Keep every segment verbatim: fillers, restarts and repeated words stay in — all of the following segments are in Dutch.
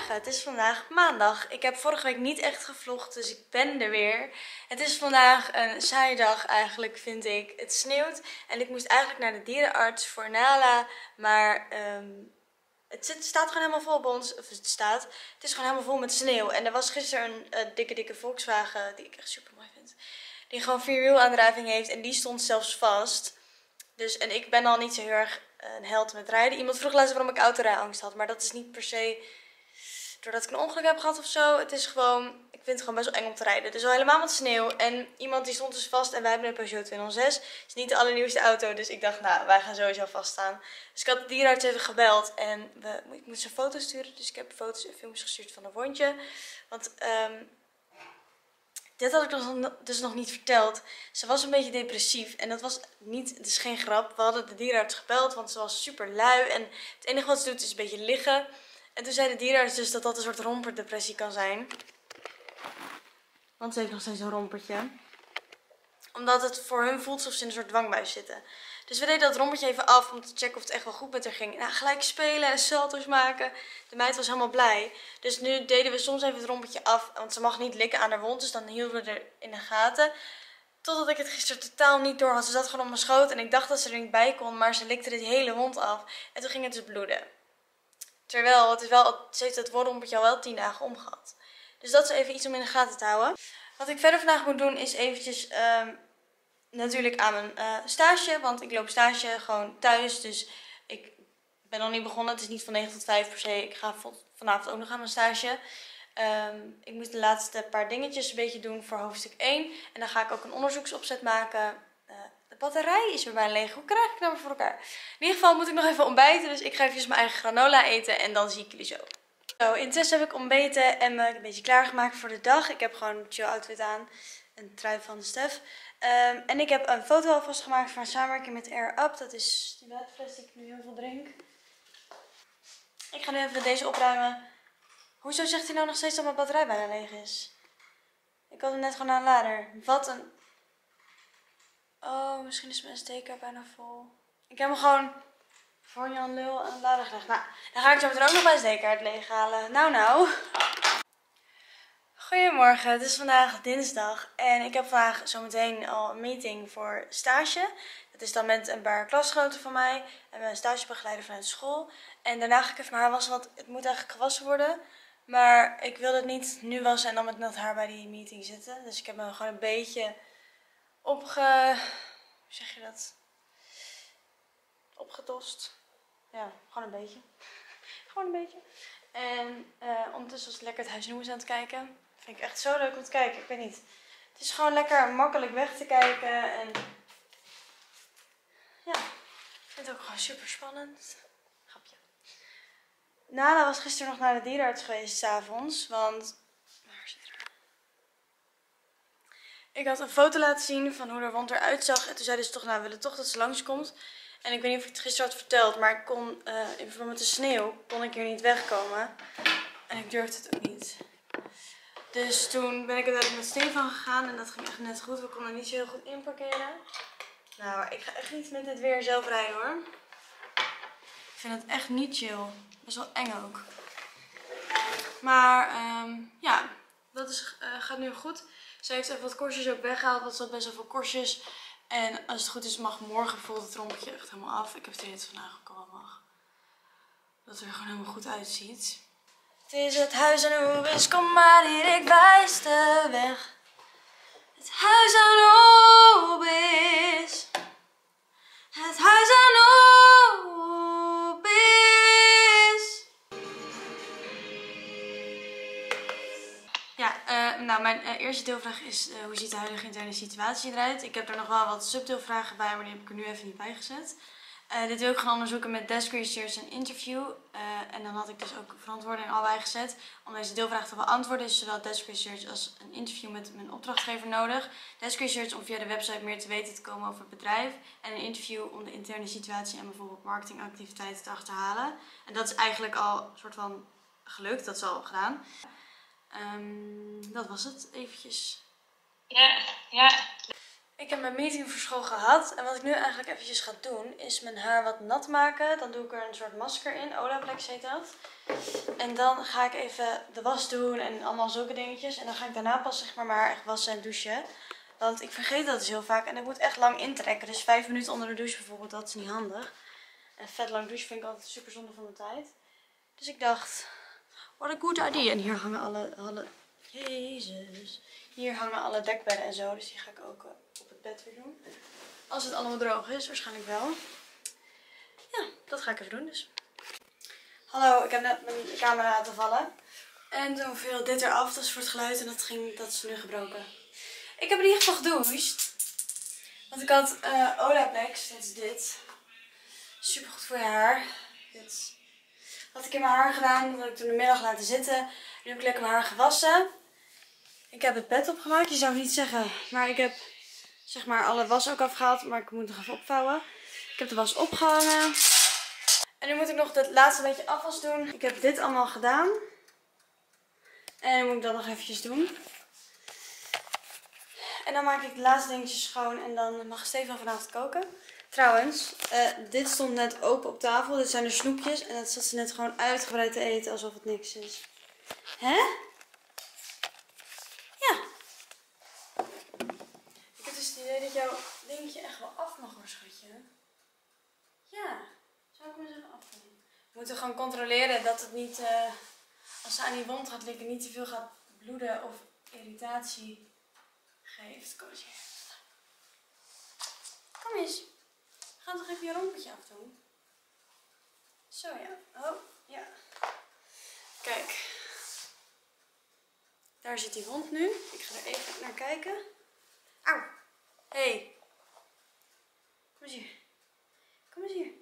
Goedemorgen, het is vandaag maandag. Ik heb vorige week niet echt gevlogd, dus ik ben er weer. Het is vandaag een saaie dag eigenlijk, vind ik. Het sneeuwt en ik moest eigenlijk naar de dierenarts voor Nala, maar um, het zit, staat gewoon helemaal vol bij ons. Of het staat, het is gewoon helemaal vol met sneeuw. En er was gisteren een uh, dikke dikke Volkswagen, die ik echt super mooi vind, die gewoon vierwielaandrijving heeft en die stond zelfs vast. Dus, en ik ben al niet zo heel erg een held met rijden. Iemand vroeg laatst waarom ik autorijangst had. Maar dat is niet per se doordat ik een ongeluk heb gehad of zo. Het is gewoon, ik vind het gewoon best wel eng om te rijden. Dus al helemaal met sneeuw. En iemand die stond dus vast en wij hebben een Peugeot tweehonderdzes. Het is niet de allernieuwste auto. Dus ik dacht, nou, wij gaan sowieso vaststaan. Dus ik had de dierenarts even gebeld. En we, ik moest een foto sturen. Dus ik heb foto's en filmpjes gestuurd van een wondje. Want um, dit had ik dus nog niet verteld. Ze was een beetje depressief. En dat was niet, het is geen grap. We hadden de dierenarts gebeld, want ze was super lui. En het enige wat ze doet is een beetje liggen. En toen zei de dierenarts dus dat dat een soort romperdepressie kan zijn. Want ze heeft nog steeds een rompertje. Omdat het voor hun voelt alsof ze in een soort dwangbuis zitten. Dus we deden dat rompertje even af om te checken of het echt wel goed met haar ging. Nou, gelijk spelen en salto's maken. De meid was helemaal blij. Dus nu deden we soms even het rompertje af. Want ze mag niet likken aan haar wond. Dus dan hielden we er in de gaten. Totdat ik het gisteren totaal niet door had. Ze zat gewoon op mijn schoot. En ik dacht dat ze er niet bij kon. Maar ze likte dit hele wond af. En toen ging het dus bloeden. Terwijl het is wel, ze heeft het rompertje al wel tien dagen omgehad. Dus dat is even iets om in de gaten te houden. Wat ik verder vandaag moet doen is eventjes... Um, Natuurlijk aan mijn uh, stage, want ik loop stage gewoon thuis. Dus ik ben nog niet begonnen. Het is niet van negen tot vijf per se. Ik ga vanavond ook nog aan mijn stage. Um, ik moet de laatste paar dingetjes een beetje doen voor hoofdstuk één. En dan ga ik ook een onderzoeksopzet maken. Uh, de batterij is weer bijna leeg. Hoe krijg ik dat weer voor elkaar? In ieder geval moet ik nog even ontbijten. Dus ik ga even mijn eigen granola eten en dan zie ik jullie zo. Zo, intussen heb ik ontbeten en me een beetje klaargemaakt voor de dag. Ik heb gewoon een chill outfit aan. Een trui van Stef. Um, en ik heb een foto alvast gemaakt van een samenwerking met Air Up. Dat is die waterfles die ik nu heel veel drink. Ik ga nu even deze opruimen. Hoezo zegt hij nou nog steeds dat mijn batterij bijna leeg is? Ik had hem net gewoon aan een lader. Wat een... Oh, misschien is mijn S D-kaart bijna vol. Ik heb hem gewoon voor Jan Lul aan de lader gelegd. Nou, dan ga ik zo meteen ook nog mijn S D-kaart leeghalen. Nou, nou. Goedemorgen, het is vandaag dinsdag en ik heb vandaag zometeen al een meeting voor stage. Dat is dan met een paar klasgenoten van mij en mijn stagebegeleider vanuit school. En daarna ga ik even mijn haar wassen, want het moet eigenlijk gewassen worden. Maar ik wilde het niet nu wassen en dan met nat haar bij die meeting zitten. Dus ik heb me gewoon een beetje opge... Hoe zeg je dat? Opgetost. Ja, gewoon een beetje. Gewoon een beetje. En uh, ondertussen was het lekker het huisnoemers aan het kijken. Vind ik echt zo leuk om te kijken. Ik weet niet. Het is gewoon lekker makkelijk weg te kijken. En ja, ik vind het ook gewoon super spannend. Grapje. Nala was gisteren nog naar de dierenarts geweest, 's avonds. Want... Waar zit er? Ik had een foto laten zien van hoe haar wond eruit zag. En toen zeiden ze toch, nou we willen toch dat ze langskomt. En ik weet niet of ik het gisteren had verteld. Maar ik kon, uh, in verband met de sneeuw, kon ik hier niet wegkomen. En ik durfde het ook niet. Dus toen ben ik uiteindelijk met Stefan gegaan en dat ging echt net goed. We konden niet zo heel goed inparkeren. Nou, ik ga echt niet met dit weer zelf rijden hoor. Ik vind het echt niet chill. Best wel eng ook. Maar um, ja, dat is, uh, gaat nu goed. Ze heeft even wat korstjes ook weggehaald, want ze had best wel veel korstjes. En als het goed is mag morgen bijvoorbeeld het rompetje echt helemaal af. Ik heb het het vandaag ook al wel mag. Dat het er gewoon helemaal goed uitziet. Het is het huis aan Oebis, kom maar hier, ik wijs de weg. Het huis aan Oebis. Het huis aan Oebis. Ja, uh, nou mijn uh, eerste deelvraag is uh, hoe ziet de huidige interne situatie eruit? Ik heb er nog wel wat subdeelvragen bij, maar die heb ik er nu even niet bij gezet. Uh, dit wil ik gaan onderzoeken met desk research en interview. Uh, en dan had ik dus ook verantwoording al bijgezet om deze deelvraag te beantwoorden. Is zowel desk research als een interview met mijn opdrachtgever nodig. Desk research om via de website meer te weten te komen over het bedrijf. En een interview om de interne situatie en bijvoorbeeld marketingactiviteiten te achterhalen. En dat is eigenlijk al een soort van gelukt, dat is al gedaan. Um, dat was het eventjes. Ja, ja. Ik heb mijn meeting voor school gehad en wat ik nu eigenlijk eventjes ga doen is mijn haar wat nat maken. Dan doe ik er een soort masker in, Olaplex heet dat. En dan ga ik even de was doen en allemaal zulke dingetjes. En dan ga ik daarna pas zeg maar mijn haar echt wassen en douchen. Want ik vergeet dat dus heel vaak en ik moet echt lang intrekken. Dus vijf minuten onder de douche bijvoorbeeld, dat is niet handig. En vet lang douchen vind ik altijd super zonde van de tijd. Dus ik dacht, what a good idea. En hier hangen alle, alle Jezus. Hier hangen alle dekbedden en zo, dus die ga ik ook uh, op het bed weer doen. Als het allemaal droog is, waarschijnlijk wel. Ja, dat ga ik even doen dus. Hallo, ik heb net mijn camera laten vallen. En toen viel dit eraf, dat is voor het geluid en dat, ging, dat is nu gebroken. Ik heb in ieder geval gedoucht. Want ik had uh, Olaplex, dat is dit. Super goed voor je haar. Dit had ik in mijn haar gedaan, dat had ik toen de middag laten zitten. Nu heb ik lekker mijn haar gewassen. Ik heb het bed opgemaakt, je zou het niet zeggen. Maar ik heb zeg maar alle was ook afgehaald, maar ik moet nog even opvouwen. Ik heb de was opgehangen. En nu moet ik nog het laatste beetje afwas doen. Ik heb dit allemaal gedaan. En nu moet ik dat nog eventjes doen. En dan maak ik de laatste dingetjes schoon en dan mag Stefan vanavond koken. Trouwens, uh, dit stond net open op tafel. Dit zijn de snoepjes en dat zat ze net gewoon uitgebreid te eten alsof het niks is. Hè? Ja. Ik heb dus het idee dat jouw dingetje echt wel af mag hoor, schatje. Ja, zou ik maar zeggen afvallen. We moeten gewoon controleren dat het niet, uh, als ze aan die wond gaat likken, niet te veel gaat bloeden of irritatie geeft. Kom eens hier. Kom eens. We gaan toch even je rompetje afdoen. Zo ja. Oh, ja. Kijk. Daar zit die wond nu. Ik ga er even naar kijken. Auw. Hé. Hey. Kom eens hier. Kom eens hier.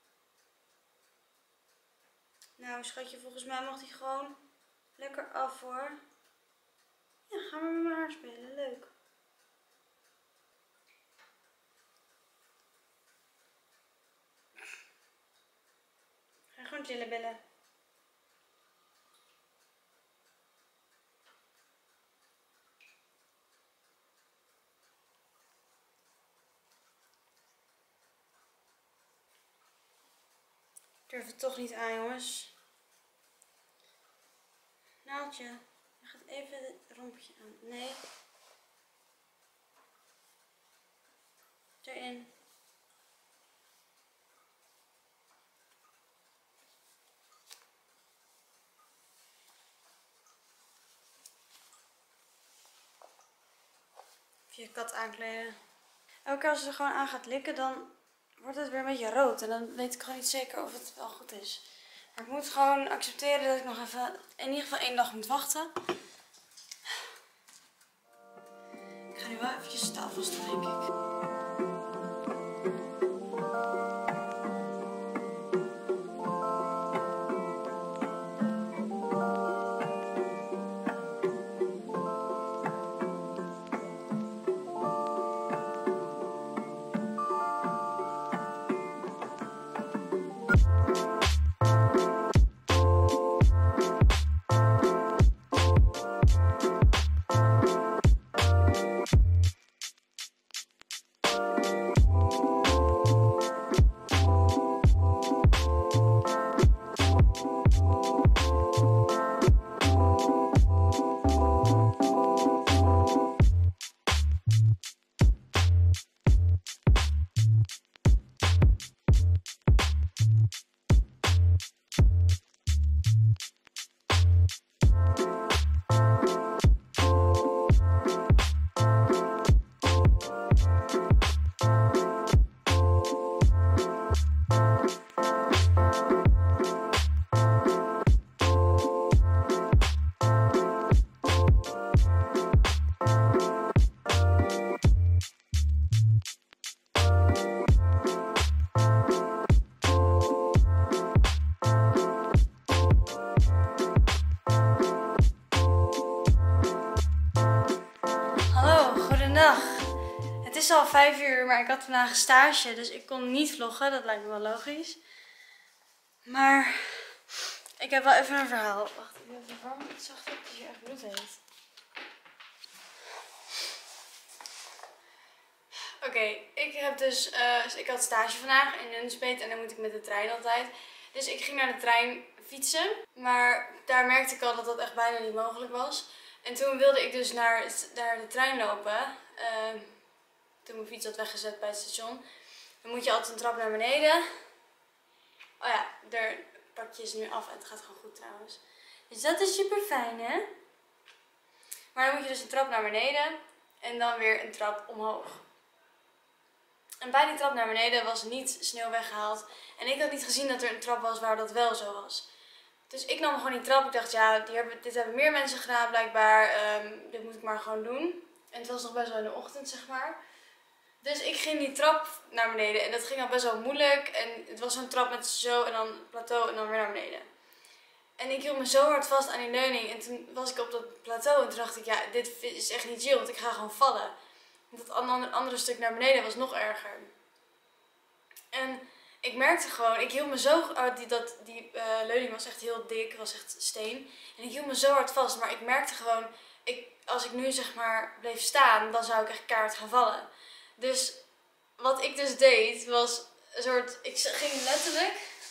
Nou schatje, volgens mij mag die gewoon lekker af hoor. Ja, ga maar met mijn haar spelen. Leuk. Ga gewoon chillen, bellen. Ik durf het toch niet aan, jongens. Naaldje, je gaat even het rompetje aan. Nee. Erin. Even je kat aankleden. Elke keer als ze er gewoon aan gaat likken, dan wordt het weer een beetje rood. En dan weet ik gewoon niet zeker of het wel goed is. Maar ik moet gewoon accepteren dat ik nog even, in ieder geval één dag moet wachten. Ik ga nu wel eventjes de tafel staan, denk ik. Het is al vijf uur, maar ik had vandaag een stage, dus ik kon niet vloggen. Dat lijkt me wel logisch. Maar ik heb wel even een verhaal. Wacht, ik heb verwarm het zacht op, dus je echt bloed heeft. Oké, okay, ik heb dus, uh, ik had stage vandaag in Nunspeet en dan moet ik met de trein altijd. Dus ik ging naar de trein fietsen, maar daar merkte ik al dat dat echt bijna niet mogelijk was. En toen wilde ik dus naar, naar de trein lopen, uh, toen mijn fiets had weggezet bij het station. Dan moet je altijd een trap naar beneden. Oh ja, daar pak je ze nu af en het gaat gewoon goed trouwens. Dus dat is super fijn, hè? Maar dan moet je dus een trap naar beneden en dan weer een trap omhoog. En bij die trap naar beneden was niet sneeuw weggehaald. En ik had niet gezien dat er een trap was waar dat wel zo was. Dus ik nam gewoon die trap. Ik dacht, ja, die hebben, dit hebben meer mensen gedaan blijkbaar. Um, dit moet ik maar gewoon doen. En het was nog best wel in de ochtend, zeg maar. Dus ik ging die trap naar beneden. En dat ging al best wel moeilijk. En het was zo'n trap met zo en dan plateau en dan weer naar beneden. En ik hield me zo hard vast aan die leuning. En toen was ik op dat plateau en toen dacht ik, ja, dit is echt niet chill. Want ik ga gewoon vallen. Dat andere, andere stuk naar beneden was nog erger. En ik merkte gewoon, ik hield me zo, oh, die, dat, die uh, leuning was echt heel dik, was echt steen. En ik hield me zo hard vast, maar ik merkte gewoon, ik, als ik nu zeg maar bleef staan, dan zou ik echt kaart gaan vallen. Dus wat ik dus deed, was een soort, ik ging letterlijk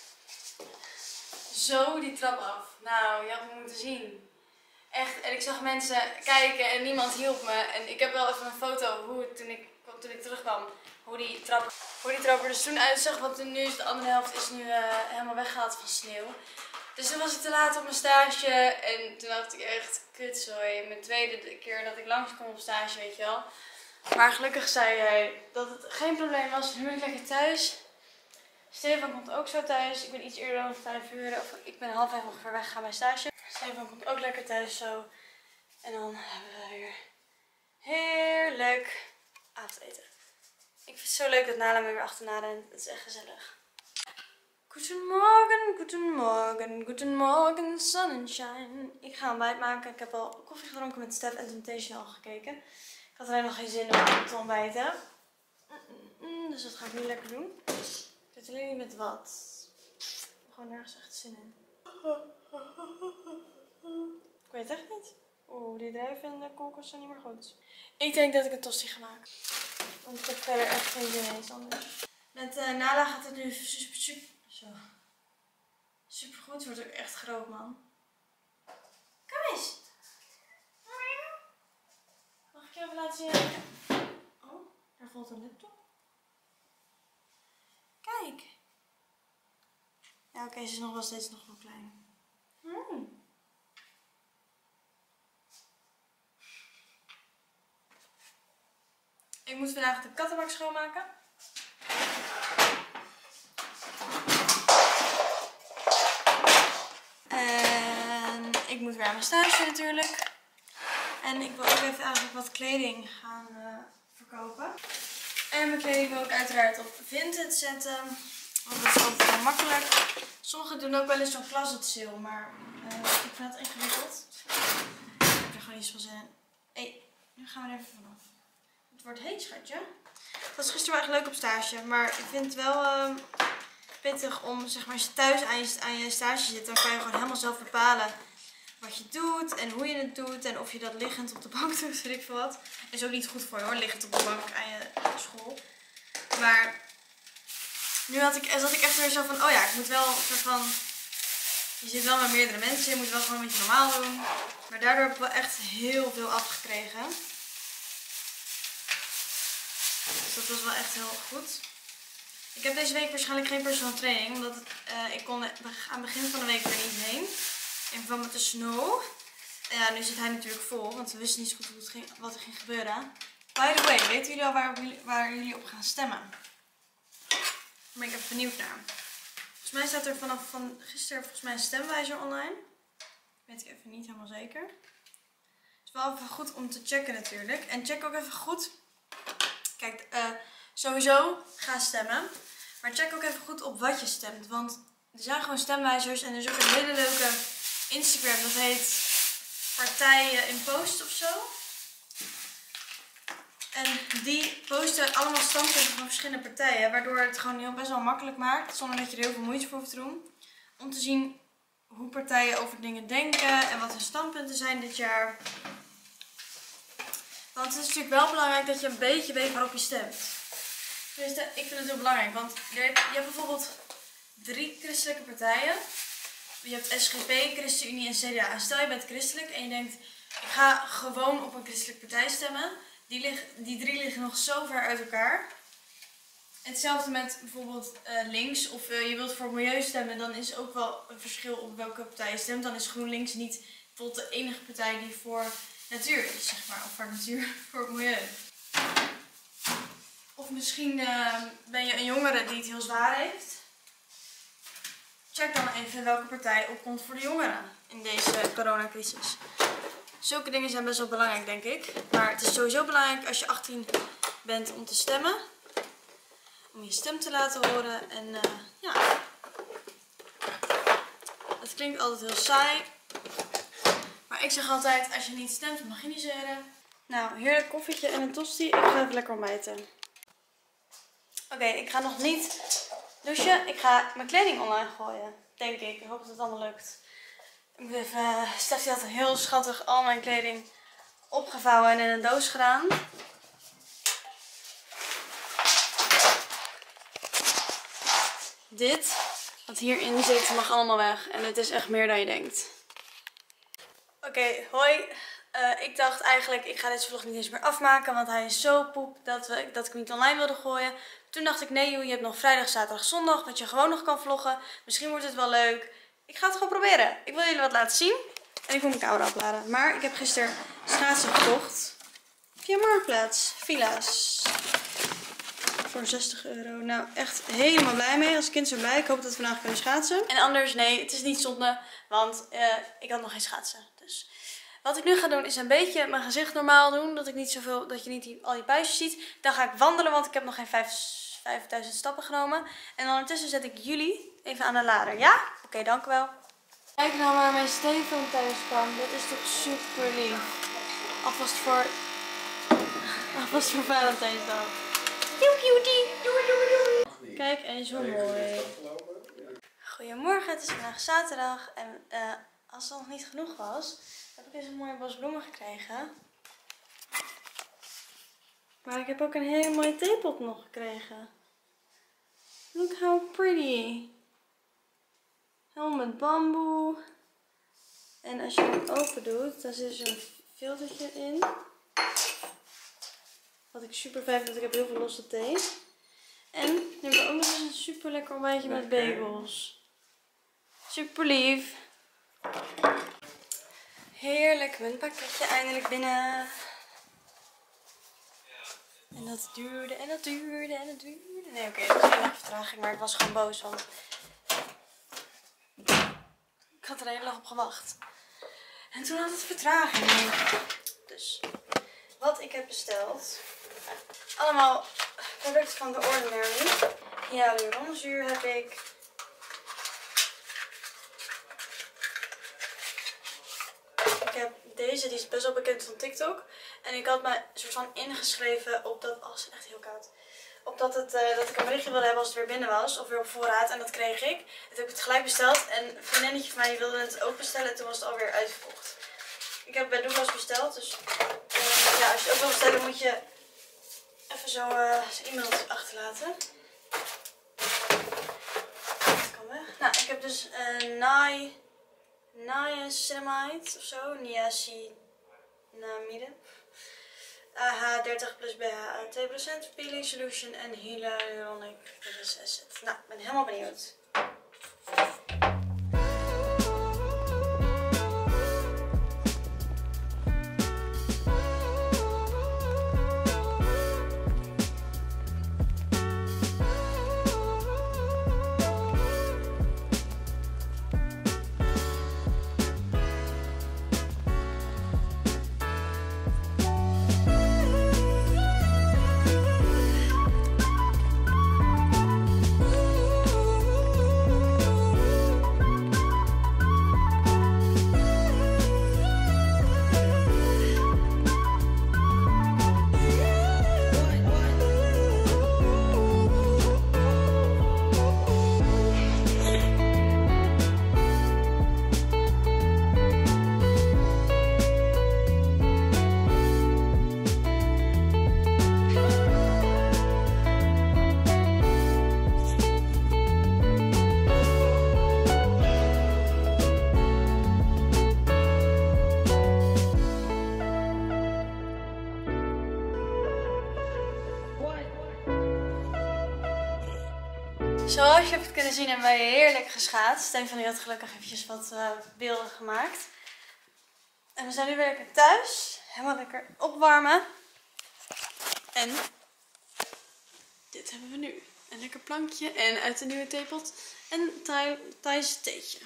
zo die trap af. Nou, je had me moeten zien. Echt, en ik zag mensen kijken en niemand hielp me. En ik heb wel even een foto hoe het, toen, ik, toen ik terugkwam, hoe die, trap, hoe die trap er dus toen uitzag. Want nu is de andere helft is nu uh, helemaal weggehaald van sneeuw. Dus toen was ik te laat op mijn stage. En toen dacht ik echt, kutzooi. Mijn tweede keer dat ik langskwam op stage, weet je wel. Maar gelukkig zei hij dat het geen probleem was. Nu ben ik lekker thuis. Stefan komt ook zo thuis. Ik ben iets eerder dan vijf uur. Of ik ben half vijf ongeveer weggegaan bij stage. Stefan komt ook lekker thuis zo. En dan hebben we weer heerlijk avondeten. Ik vind het zo leuk dat Nala me weer achterna rent. Het is echt gezellig. Goedemorgen, goedemorgen, goedemorgen, sunshine. Ik ga ontbijt maken. Ik heb al koffie gedronken met Stef en Temptation al gekeken. Ik had alleen nog geen zin om te ontbijten. Dus dat ga ik nu lekker doen. Ik weet alleen niet met wat. Ik heb gewoon nergens echt zin in. Ik weet het echt niet. Oeh, die druiven en de koolkast zijn niet meer goed. Ik denk dat ik een tosti ga maken. Want ik heb verder echt geen zin in iets anders. Met uh, Nala gaat het nu super, super, zo. Super goed. Het wordt ook echt groot, man. Kom eens. Mag ik je even laten zien? Oh, daar valt een laptop. Kijk. Ja, oké, okay, ze is nog wel steeds nog wel klein. Hmm. Ik moet vandaag de kattenbak schoonmaken. En ik moet weer aan mijn stage natuurlijk. En ik wil ook even eigenlijk wat kleding gaan uh, verkopen. En mijn kleding wil ik uiteraard op Vinted zetten. Want dat is altijd heel makkelijk. Sommigen doen ook wel eens zo'n closet sale, maar uh, ik vind het ingewikkeld. Ik heb er gewoon niet zoveel zin in. Hé, hey, nu gaan we er even vanaf. Het wordt heet, schatje. Het was gisteren wel echt leuk op stage, maar ik vind het wel uh, pittig om, zeg maar, als je thuis aan je, aan je stage zit, dan kan je gewoon helemaal zelf bepalen wat je doet en hoe je het doet en of je dat liggend op de bank doet, weet ik veel wat. Is ook niet goed voor je hoor, liggend op de bank aan je school. Maar nu had ik, zat ik echt weer zo van, oh ja, ik moet wel een soort van, je zit wel met meerdere mensen, je moet wel gewoon een beetje normaal doen. Maar daardoor heb ik wel echt heel veel afgekregen. Dus dat was wel echt heel goed. Ik heb deze week waarschijnlijk geen personal training, omdat het, uh, ik kon aan het begin van de week er niet heen. In verband met de snow. En ja, nu zit hij natuurlijk vol, want we wisten niet zo goed hoe het ging, wat er ging gebeuren. By the way, weten jullie al waar, waar jullie op gaan stemmen? Daar ben ik even benieuwd naar. Volgens mij staat er vanaf van gisteren volgens mij een stemwijzer online. Weet ik even niet helemaal zeker. Het is wel even goed om te checken natuurlijk. En check ook even goed. Kijk, uh, sowieso ga stemmen. Maar check ook even goed op wat je stemt. Want er zijn gewoon stemwijzers en er is ook een hele leuke Instagram. Dat heet Partijen in Post of zo. En die posten allemaal standpunten van verschillende partijen. Waardoor het gewoon heel best wel makkelijk maakt. Zonder dat je er heel veel moeite voor hoeft te doen. Om te zien hoe partijen over dingen denken. En wat hun standpunten zijn dit jaar. Want het is natuurlijk wel belangrijk dat je een beetje weet waarop je stemt. Tenminste, ik vind het heel belangrijk, want je hebt, je hebt bijvoorbeeld drie christelijke partijen. Je hebt S G P, ChristenUnie en C D A. En stel je bent christelijk en je denkt, ik ga gewoon op een christelijke partij stemmen. Die, lig, die drie liggen nog zo ver uit elkaar. Hetzelfde met bijvoorbeeld uh, links, of uh, je wilt voor milieu stemmen, dan is ook wel een verschil op welke partij je stemt. Dan is GroenLinks niet bijvoorbeeld de enige partij die voor natuur is, zeg maar. Of voor natuur, voor het milieu. Of misschien uh, ben je een jongere die het heel zwaar heeft. Check dan even welke partij opkomt voor de jongeren in deze coronacrisis. Zulke dingen zijn best wel belangrijk, denk ik. Maar het is sowieso belangrijk als je achttien bent om te stemmen. Om je stem te laten horen. En uh, ja, het klinkt altijd heel saai. Maar ik zeg altijd, als je niet stemt, mag je niet zeuren. Nou, heerlijk koffietje en een tosti. Ik ga even lekker ontbijten. Oké, okay, ik ga nog niet douchen. Ik ga mijn kleding online gooien. Denk ik. Ik hoop dat het allemaal lukt. Ik moet even... Uh, Steffi had heel schattig al mijn kleding opgevouwen en in een doos gedaan. Dit, wat hierin zit, mag allemaal weg. En het is echt meer dan je denkt. Oké, okay, hoi. Uh, ik dacht eigenlijk, ik ga deze vlog niet eens meer afmaken. Want hij is zo poep dat, we, dat ik hem niet online wilde gooien. Toen dacht ik, nee joh, je hebt nog vrijdag, zaterdag, zondag. Wat je gewoon nog kan vloggen. Misschien wordt het wel leuk. Ik ga het gewoon proberen. Ik wil jullie wat laten zien. En ik moet mijn camera opladen. Maar ik heb gisteren schaatsen gekocht. Via Marktplaats. Villa's. Voor zestig euro. Nou, echt helemaal blij mee. Als kind zo blij. Ik hoop dat we vandaag kunnen schaatsen. En anders, nee, het is niet zonde. Want uh, ik had nog geen schaatsen. Dus wat ik nu ga doen is een beetje mijn gezicht normaal doen. Dat ik niet zoveel, dat je niet die, al die puistjes ziet. Dan ga ik wandelen, want ik heb nog geen vijfduizend stappen genomen. En ondertussen zet ik jullie even aan de lader. Ja? Oké, okay, dank u wel. Kijk nou waar mijn Stefan thuis kwam. Dat is toch super lief. Alvast voor, alvast voor Valentijnsdag. Heel cutie. Doei, doei, doei. Kijk, en zo mooi. Goedemorgen, het is vandaag zaterdag. En uh, als het nog niet genoeg was, heb ik deze mooie bos bloemen gekregen. Maar ik heb ook een hele mooie theepot nog gekregen. Look how pretty. Helemaal met bamboe. En als je hem open doet, dan zit er zo'n filtertje in. Wat ik super fijn vind, want ik heb heel veel losse thee. En nu hebben we ook nog eens een super lekker ontbijtje met bagels. Super lief. Heerlijk, mijn pakketje eindelijk binnen. En dat duurde en dat duurde en dat duurde. Nee, oké, okay, dat was geen echt vertraging, maar ik was gewoon boos, want ik had er de hele dag op gewacht. En toen had het vertraging. Dus wat ik heb besteld. Allemaal producten van The Ordinary. Hyaluronzuur heb ik. Ik heb deze, die is best wel bekend van TikTok. En ik had me soort van ingeschreven op dat... Oh, het is echt heel koud. Op dat, het, uh, dat ik een berichtje wilde hebben als het weer binnen was. Of weer op voorraad. En dat kreeg ik. Toen heb ik het gelijk besteld. En een vriendinnetje van mij wilde het ook bestellen. En toen was het alweer uitverkocht. Ik heb bij Douglas besteld. Dus uh, ja, als je het ook wil bestellen moet je even zo uh, zijn e-mail achterlaten. Dat kan weg. Nou, ik heb dus een uh, niacinamide of zo. Niacinamide. A H dertig plus B H A twee procent peeling solution en hyaluronic acid. Nou, ik ben helemaal benieuwd. Zoals je hebt kunnen zien hebben wij heerlijk geschaatst. Stefan had gelukkig eventjes wat uh, beelden gemaakt. En we zijn nu weer lekker thuis. Helemaal lekker opwarmen. En dit hebben we nu. Een lekker plankje en uit de nieuwe theepot. En Thai, Thais theetje.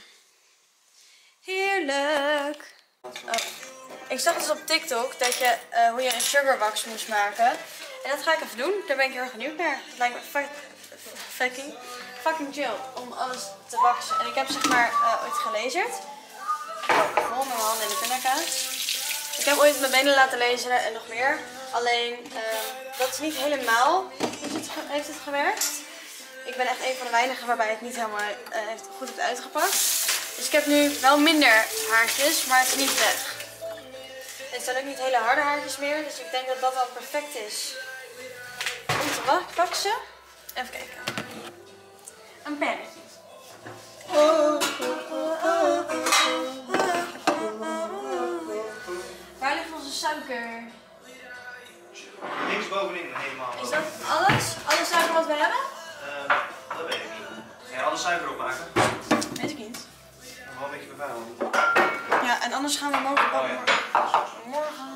Heerlijk! Oh. Ik zag dus op TikTok dat je, uh, hoe je een sugar wax moest maken. En dat ga ik even doen. Daar ben ik heel erg benieuwd naar. Het lijkt me fucking, fucking chill om alles te waxen. En ik heb zeg maar uh, ooit gelezerd. Gewoon met mijn handen in de pindakaas. Ik heb ooit mijn benen laten lezen en nog meer. Alleen uh, dat is niet helemaal heeft het, heeft het gewerkt. Ik ben echt een van de weinigen waarbij het niet helemaal uh, heeft, goed heeft uitgepakt. Dus ik heb nu wel minder haartjes, maar het is niet weg. Het zijn ook niet hele harde haartjes meer, dus ik denk dat dat wel perfect is om te waxen. Even kijken. Een pennetje. Waar ligt onze suiker? Links bovenin helemaal. Is dat alles? Alle suiker wat we hebben? Uh, dat weet ik niet. Ga je alle suiker opmaken? Weet ik niet. Wel een beetje bevuilen. Ja, en anders gaan we morgen. Oh, ja. Morgen.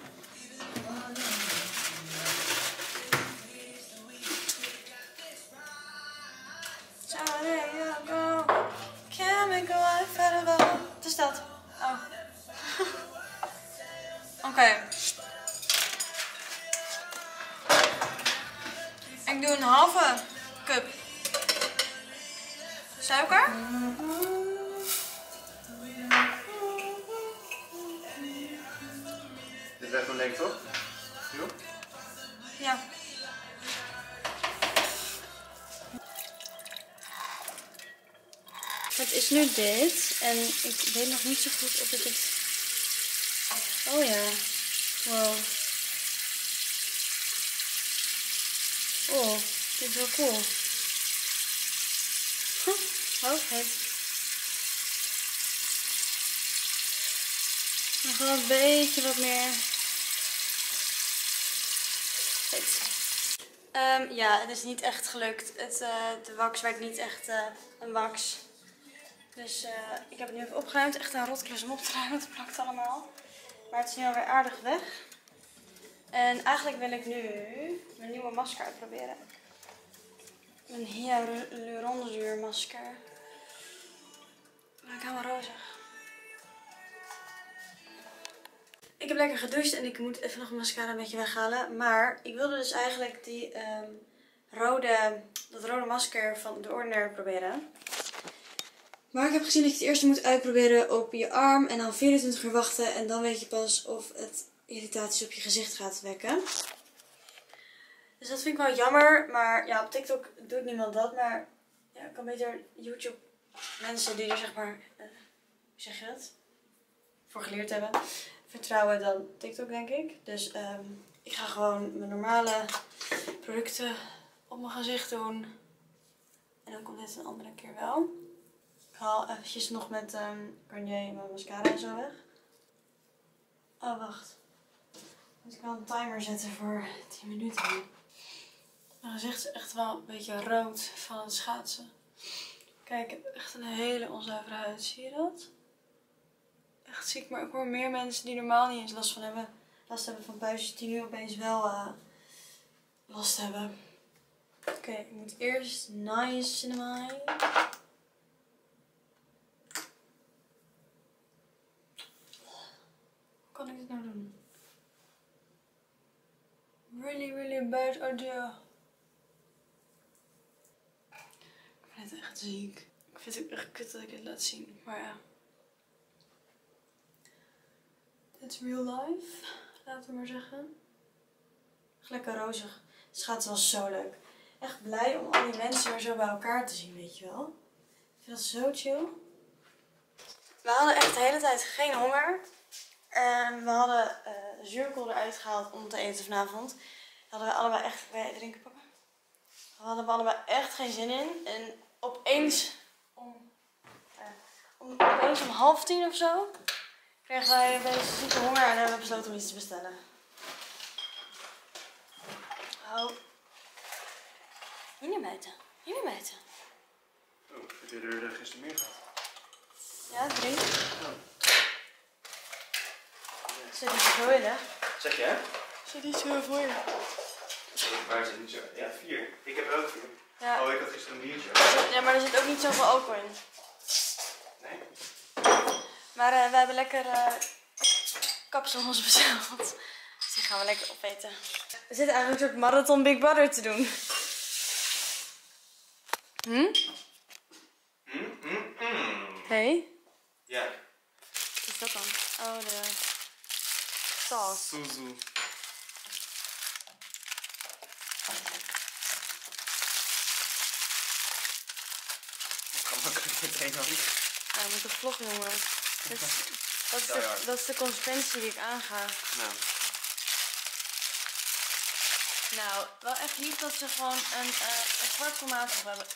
Wat is dat? Oh. Oké. Okay. Ik doe een halve cup suiker. Dit werd wel leuk, toch? Jo? Ja. Het is nu dit en ik weet nog niet zo goed of het is. Oh ja. Wow. Oh, dit is wel cool. Huh. Oh, heet. Nog wel een beetje wat meer. Heet. Um, ja, het is niet echt gelukt. Het, uh, de wax werd niet echt uh, een wax. Dus uh, ik heb het nu even opgeruimd. Echt een rotklus om op te ruimen. Het plakt allemaal. Maar het is nu alweer aardig weg. En eigenlijk wil ik nu mijn nieuwe masker uitproberen. Een hyaluronzuur masker. Lijkt helemaal rozig. Ik heb lekker gedoucht en ik moet even nog een mascara een beetje weghalen. Maar ik wilde dus eigenlijk die um, rode, dat rode masker van The Ordinary proberen. Maar ik heb gezien dat je het eerst moet uitproberen op je arm en dan vierentwintig uur wachten. En dan weet je pas of het irritaties op je gezicht gaat wekken. Dus dat vind ik wel jammer. Maar ja, op TikTok doet niemand dat. Maar ja, ik kan beter YouTube mensen die er zeg maar, uh, hoe zeg je dat? Voor geleerd hebben. Vertrouwen dan TikTok denk ik. Dus um, ik ga gewoon mijn normale producten op mijn gezicht doen. En dan komt dit een andere keer wel. Ik haal eventjes nog met um, Garnier mijn mascara en zo weg. Oh, wacht. Moet ik wel een timer zetten voor tien minuten. Mijn gezicht is echt wel een beetje rood van het schaatsen. Kijk, ik heb echt een hele onzuivere huid. Zie je dat? Echt ziek, maar ik hoor meer mensen die normaal niet eens last van hebben. Last hebben van puistjes die nu opeens wel uh, last hebben. Oké, okay, ik moet eerst niacinamide. Hoe kan ik dit nou doen? Really, really bad idea. Ik vind het echt ziek. Ik vind het echt kut dat ik dit laat zien, maar ja. It's real life, laten we maar zeggen. Lekker rozig. Het schaatsen was zo leuk. Echt blij om al die mensen weer zo bij elkaar te zien, weet je wel. Ik vind dat zo chill. We hadden echt de hele tijd geen honger. En we hadden uh, zuurkool eruit gehaald om te eten vanavond. Daar hadden we allebei echt... Wil jij drinken, papa? Daar hadden we allebei echt geen zin in. En opeens om, uh, om, opeens om half tien of zo kregen wij een beetje zieke honger en hebben we besloten om iets te bestellen. Oh. Hier niet buiten. Hier niet buiten. Oh, heb je er gisteren meer gehad? Ja, drie. Oh. Zit niet zo willen? Zeg je, hè? Zit niet zo voor je? Waar is het niet zo? Ja, vier. Ik heb er ook vier. Ja. Oh, ik had gisteren een biertje. Ja, maar er zit ook niet zoveel alcohol in. Nee? Maar uh, we hebben lekker uh, kapsalons besteld. Dus die gaan we lekker opeten. We zitten eigenlijk een soort marathon Big Brother te doen. Hm? Mm, mm, mm. Hey? Ja. Wat is dat dan? Oh, de saus. Suzu. Ik kan makkelijk meteen dan. Ja, we moeten vloggen, jongen. Dat is, dat, is Ja, de, ja. dat is de consequentie die ik aanga. Nou. Nou, wel echt lief dat ze gewoon een, uh, een kwart tomaat op hebben.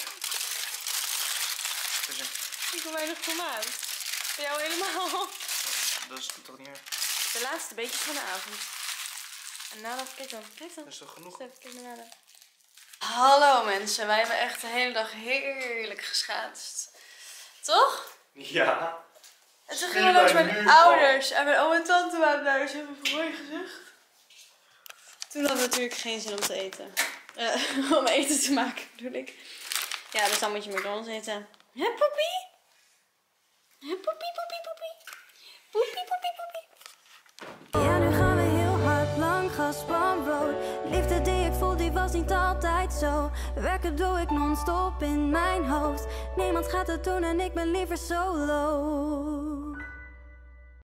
Ik wil weinig tomaat. Voor jou helemaal. Dat is toch niet erg? De laatste beetjes van de avond. En nadat, kijk dan, kijk dan. Dat is toch genoeg? Kijk naar naden. Hallo mensen, wij hebben echt de hele dag heerlijk geschaatst. Toch? Ja. En toen gingen we langs mijn ouders en mijn oom en tante waren daar, dus hebben we voor mooi gezicht. Toen hadden we natuurlijk geen zin om te eten. Uh, om eten te maken bedoel ik. Ja, dus dan moet je McDonald's eten. Hè, poepie? Hè, poepie, poepie, poepie? Poepie, poepie, poepie. Ja, nu gaan we heel hard, lang gas, spanbrood. Liefde die ik voel, die was niet altijd zo. Werken doe ik non-stop in mijn hoofd. Niemand gaat het doen en ik ben liever solo.